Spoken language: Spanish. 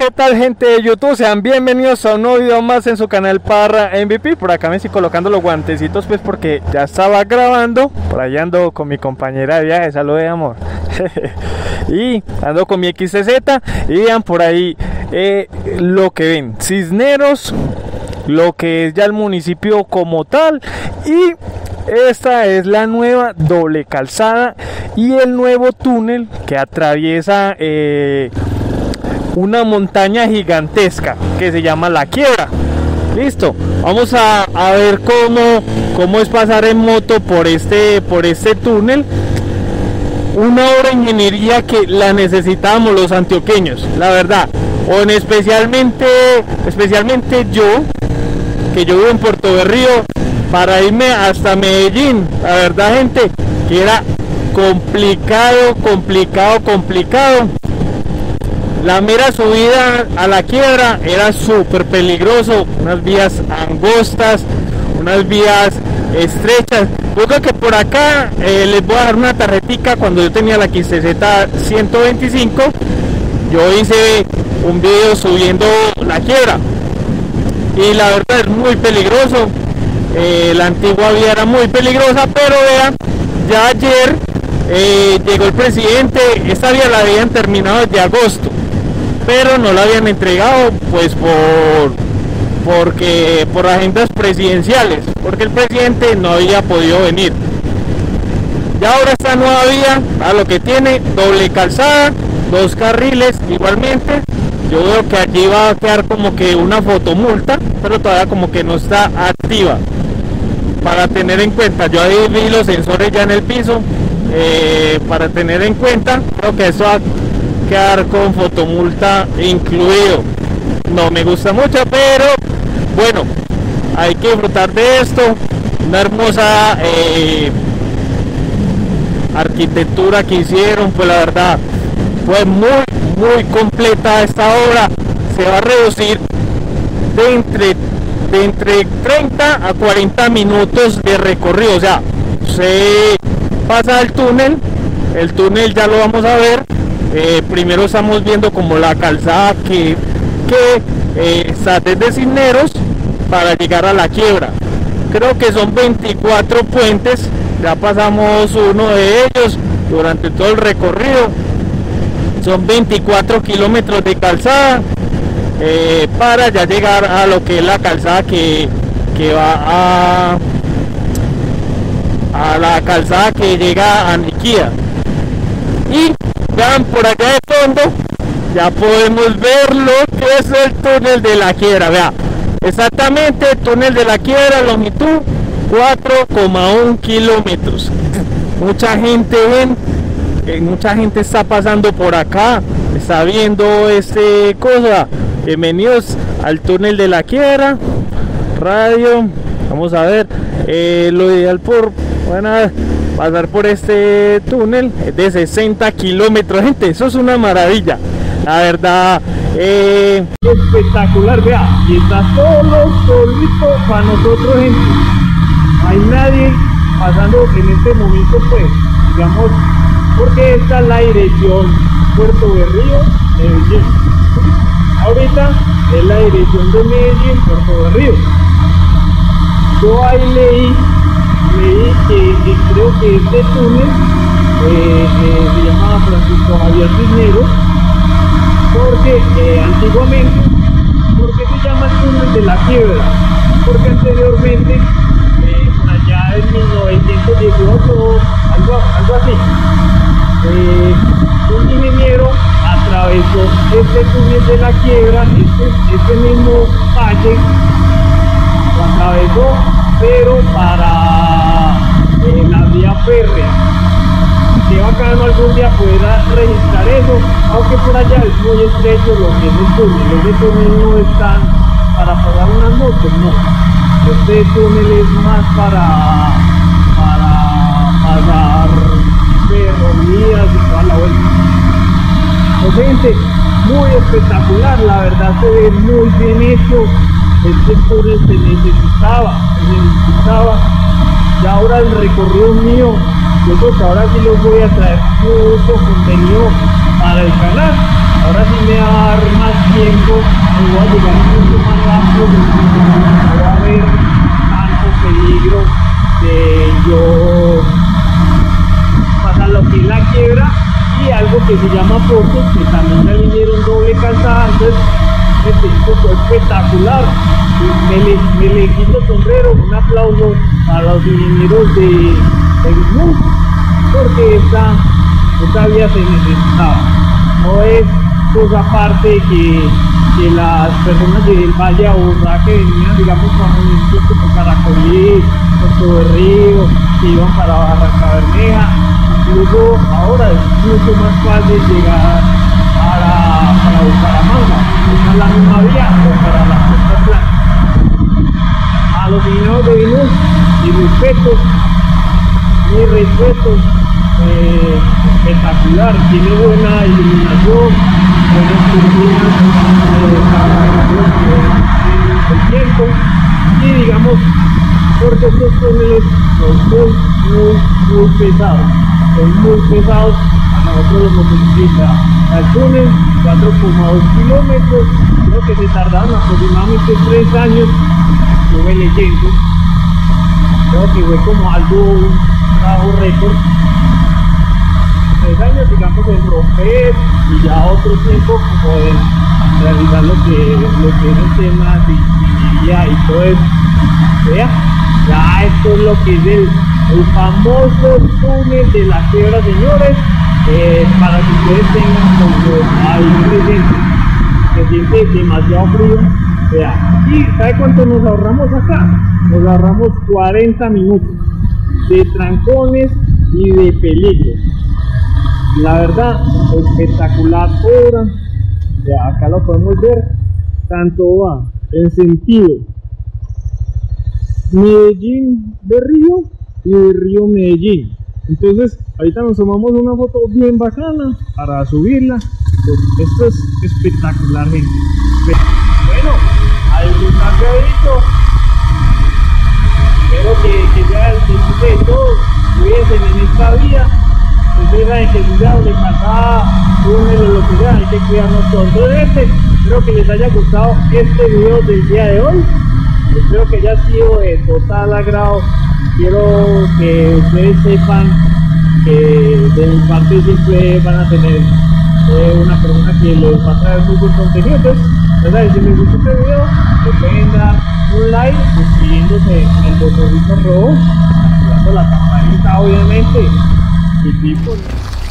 ¿Qué tal, gente de YouTube? Sean bienvenidos a un nuevo video más en su canal Parra MVP. Por acá me estoy colocando los guantecitos pues porque ya estaba grabando. Por ahí ando con mi compañera de viaje, salude amor. Y ando con mi XTZ y vean por ahí lo que ven, Cisneros, lo que es ya el municipio como tal. Y esta es la nueva doble calzada y el nuevo túnel que atraviesa una montaña gigantesca que se llama La Quiebra. Listo, vamos a ver cómo es pasar en moto por este túnel. Una obra de ingeniería que la necesitábamos los antioqueños, la verdad. Especialmente yo, que yo vivo en Puerto Berrío, para irme hasta Medellín. La verdad, gente, que era complicado. La mera subida a La Quiebra era súper peligroso, unas vías angostas, unas vías estrechas. Yo creo que por acá les voy a dar una tarjetica. Cuando yo tenía la XTZ 125, yo hice un video subiendo La Quiebra y la verdad es muy peligroso. La antigua vía era muy peligrosa, pero vean, ya ayer llegó el presidente. Esta vía la habían terminado desde agosto, pero no la habían entregado pues por agendas presidenciales, porque el presidente no había podido venir. Ya ahora esta nueva vía a lo que tiene doble calzada, 2 carriles igualmente. Yo veo que allí va a quedar como que una fotomulta, pero todavía como que no está activa, para tener en cuenta. Yo ahí vi los sensores ya en el piso, para tener en cuenta. Creo que eso va a quedar con fotomulta incluido. No me gusta mucho, pero bueno, hay que disfrutar de esto. Una hermosa arquitectura que hicieron, pues la verdad fue muy completa esta obra. Se va a reducir de entre 30 a 40 minutos de recorrido. O sea, se pasa el túnel ya lo vamos a ver. Primero estamos viendo como la calzada que está desde Cisneros para llegar a La Quiebra. Creo que son 24 puentes, ya pasamos uno de ellos durante todo el recorrido. Son 24 kilómetros de calzada, para ya llegar a lo que es la calzada que va a la calzada que llega a Niquía. Y vean, por allá de fondo ya podemos ver lo que es el túnel de La Quiebra. Vea, exactamente, el túnel de La Quiebra, longitud 4,1 kilómetros. Mucha gente está pasando por acá, está viendo cosa. Bienvenidos al túnel de La Quiebra radio. Vamos a ver, lo ideal pasar por este túnel es de 60 kilómetros, gente. Eso es una maravilla, la verdad. Espectacular, vea, y está solito para nosotros, gente. No hay nadie pasando en este momento, pues, digamos, porque esta es la dirección Puerto Berrío, Medellín. Ahorita es la dirección de Medellín, Puerto Berrío. Yo ahí leí que creo que este túnel se llamaba Francisco Javier Cisneros, porque antiguamente, ¿por qué se llama el túnel de La Quiebra? Porque anteriormente, por allá en 1918, algo así, un ingeniero atravesó este túnel de La Quiebra, este mismo valle, lo atravesó, pero para la vía férrea. Que bacano algún día pueda registrar eso, aunque por allá es muy estrecho lo que es el túnel. Ese túnel no es tan para pasar unas motos, no. Este túnel es más para pasar ferrovías y toda la vuelta. Pues, gente, muy espectacular, la verdad se ve muy bien hecho. Este túnel se necesitaba. Y ahora el recorrido mío, yo creo que ahora sí les voy a traer mucho contenido para el canal. Ahora sí me va a dar más tiempo, me voy a llegar mucho más rápido, no va a haber tanto peligro de yo pasar lo que es la quiebra, y algo que se llama Portos, que también me vinieron doble calzada. Entonces este tipo fue espectacular. Me le quito el sombrero, un aplauso a los ingenieros de Bismut, porque esta vía se necesitaba. No es cosa aparte que las personas del Valle Aburrá que venían, digamos, con municipios como Caracolí, Puerto de Río, que iban para Barranca Bermeja. Incluso ahora es mucho más fácil llegar para Bucaramanga. Esa es la misma vía, o para las costas blancas. A los ingenieros de Bismut, mis respetos, espectacular, tiene buena iluminación, buenas turbinas el tiempo, y digamos, porque estos túneles son muy pesados, a nosotros los motociclistas. El túnel 4,2 kilómetros, creo que se tardaron aproximadamente 3 años, estuve leyendo, creo que fue como algo, un trabajo récord. 3 años, digamos, en romper, y ya otro tiempo como en realizar lo que es el tema de ingeniería y todo eso. Vea, ya esto es lo que es el famoso túnel de la quiebra, señores, para que ustedes tengan como ahí presente. Se siente demasiado frío. Vea, y ¿sabe cuánto nos ahorramos acá? Nos ahorramos 40 minutos de trancones y de peligro. La verdad, espectacular obra. Acá lo podemos ver, tanto va en sentido Medellín de Río y de Río Medellín. Entonces ahorita nos tomamos una foto bien bacana para subirla. Esto es espectacular, gente. Bueno, a disfrutar de esto. Espero que sea el disfrute de todos. Cuídense en esta vía. Ustedes saben que si sea de calzada, túnel o lo que sea, hay que cuidarnos todos. Entonces espero que les haya gustado este video del día de hoy. Espero que haya sido de total agrado. Quiero que ustedes sepan que de mi parte siempre van a tener una persona que les va a traer muy buen contenido. Entonces, ya saben, si les gustó este video, le pueden dar un like, suscribiéndose en el botoncito rojo, activando la campanita, obviamente. Y tipo